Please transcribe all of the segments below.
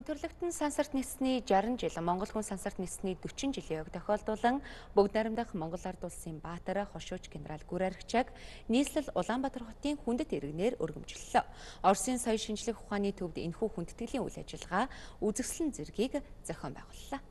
Төрлөختөн сансарт ниссний 60 жил, Монгол хүн сансарт ниссний 40 жилийн өг тохиолдуулан бүгд найрамдах Монгол ард улсын баатар хошууч генерал Гүр Аргичааг нийслэл Улаанбаатар хотын хүндэт иргэнээр өргөмжлөлөө. Оросын соёл шинжлэх ухааны төвд энэхүү хүндэтгэлийн үйл ажиллагаа үзэсгэлэн зэргийг зохион байгууллаа.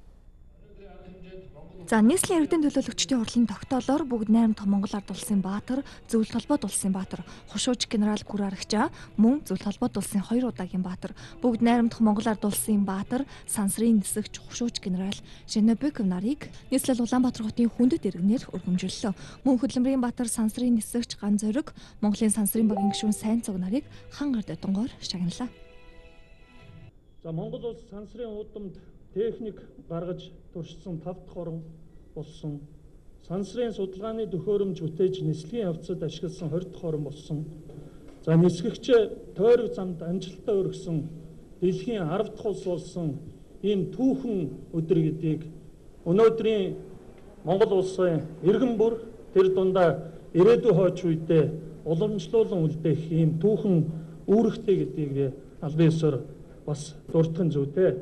За нийслэлийн эрдэнэ төлөөлөгчдийн хурлын тогтоолоор бүгд найрамдах Монгол ард улсын баатар, зөвлөлт холбоот улсын баатар, хошууч генерал Гүр Аргичаа, мөн зөвлөлт холбоот улсын 2 удаагийн баатар, бүгд найрамдах Монгол ард улсын баатар, сансрын нисэгч хошууч генерал Женебеков нарыг нийслэл Улаанбаатар хотын хүндэт иргэнээр өргөмжлөлөө. Мөн хөдөлмөрийн баатар, сансрын нисэгч Ган Зориг, Монголын сансрын багийн гишүүн Сайн цуг нарыг хан ард одонгоор шагналаа. За Монгол улс сансрын удамд техник гаргаж туршсан 5 дахь орн болсон. Сансрын судалгааны төхөөрөмж бүтээж нислэгийн явцад ашигласан 20 дахь орн болсон. За нисгэгч тойрог замд амжилттай өргөсөн дэлхийн 10 дахь улс болсон ийм түүхэн өдөр гэдгийг өнөөдрийн Монгол улсын иргэн бүр тэр дундаа ирээдүйн хойч үедээ уламжлуулан үлдээх ийм түүхэн үүрэгтэй гэдгийг албан ёсоор бас дурдах нь зүйтэй.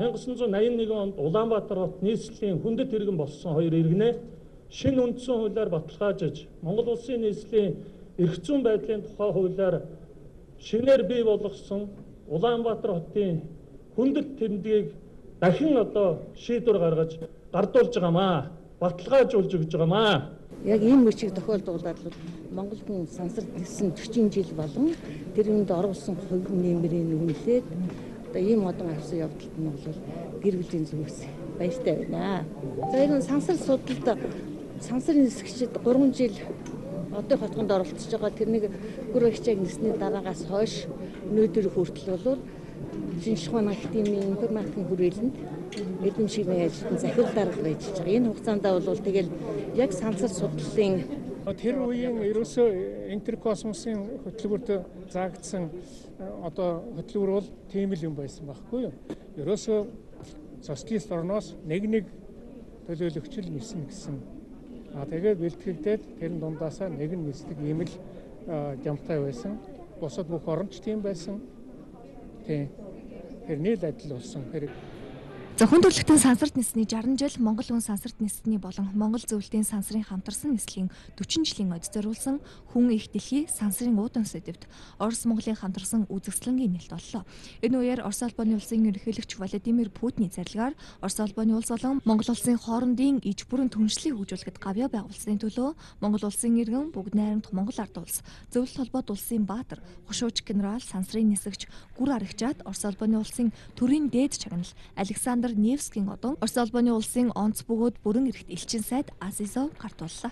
1981 онд Улаанбаатар хот нийслэлийн хүндэт иргэн болсон 2 иргэнээ шинэ үндсэн хуулиар баталгаажиж Монгол улсын нийслэлийн эрх зүйн байдлын тухай хуулиар шинээр бий болгосон Улаанбаатар хотын хүндэт тэмдгийг дахин одоо шийдвэр гаргаж гардуулж байгаамаа, баталгаажуулж өгж байгаамаа. Яг ийм мөчийг тохиолдуулаад Монгол хүн сансарт ниссэн 40 жил болон тэрүүнд оруулсан хувь нэмрийн үнэлээд одоо ийм модон авсан явдалд нь бол гэр бүлийн зүгээс баяртай байна. За энэ сансар судалд сансарын нисгчид 3 жил одоо хотгонд оролцож байгаа. Тэрнийг Гүр Аргичааг ниссний дараагаас хойш өнөөдөр хүртэл бол шинжлэх ухааны академийн информатикийн хүрээлэнд эдэмшигний ажилтан захирал дарга байж байгаа. Энэ хугацаанд бол тэгэл яг сансар судлалын тэр үеийн ерөөсөө интеркосмосын хөтөлбөрт заагдсан одоо хөтөлбөр бол тийм л юм байсан байхгүй юу? Ерөөсөө социалист орноос нэг төлөөлөгчл нисэн гэсэн. Тэгээд бэлтгэлдээд тэрэн дундаасаа нэг нь нисдэг ийм л жамтай байсан. Бусад бүх оронч тийм байсан. Тийм. Тэрний л адил болсон хэрэг. За хүн төрөлхтөн сансарт нисний 60 жил, Монгол хүн сансарт нисний болон Монгол зөвлөлтийн сансрын хамтарсан нислэгийн 40 жилийн ойд зориулсан хүн их дэлхий сансрын уудан сэдвт Орос Монголын хамтарсан үзэсгэлэнгийн нээлт боллоо. Энэ үеэр Орос улбаны улсын ерөнхийлөгч Владимир Путиний зарилгаар Орос улбаны улс болон Монгол улсын хоорондын иж бүрэн түншлийг хөгжүүлэхэд гавьяа байгуулсны төлөө Монгол улсын иргэн бүгд найрамдах Монгол ард улс, зөвлөлт холбоот улсын баатар, хошууч генерал сансрын нисэгч Гүр Аргичаад Орос улбаны улсын төрийн дээд чагнал Александр Невскийн одон Орос улбаны улсын онц бөгөөд бүрэн эрхт элчин сайд Азизов гартууллаа.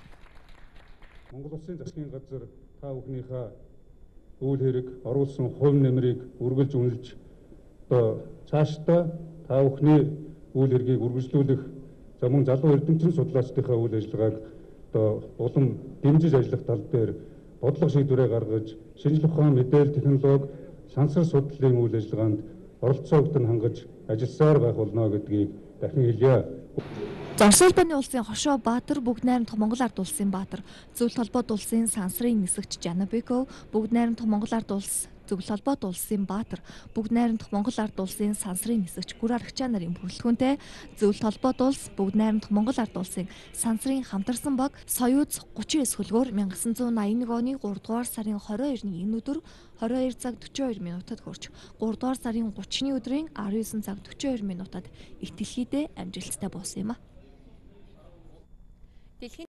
Монгол улсын засгийн газар та бүхнийхээ үйл хэрэг оруулсан хувь нэмрийг үргэлж үнэлж одоо цаашдаа та бүхний үйл хэргийг үргэлжлүүлэх за мөн залуу эрдэмтэн судлаачдынхаа үйл ажиллагааг одоо улам дэмжиж ажиллах тал дээр бодлого шийдвэрээ гаргаж шинжлэх ухаан, мэдээлэл технологи, сансар судлалын үйл ажиллагаанд оролцоогд нь хангаж ажилласаар байх болно гэдгийг дахин хэлье. Орос улбаны улсын хошоо баатар, бүгд найрамдах Монгол ард улсын баатар, зөвлөлт холбоот улсын сансрын нисэгч Жанабеков, бүгд найрамдах Монгол ард улс зөвлөлт холбоот улсын баатар, бүгд найрамдах Монгол ард улсын сансрын нисэгч Гүр Аргичаа нарын бүрэлдэхүүнтэй зөвлөлт холбоот улс, бүгд найрамдах Монгол ард улсын сансрын хамтарсан баг Союз 39 хөлгөөр 1981 оны 3 дугаар сарын 22-ны энэ өдөр 22 цаг 42 минутад хүрч 3 дугаар сарын 30-ны өдрийн 19 цаг 42 минутад их дэлхийдээ амжилттай болсон юм а.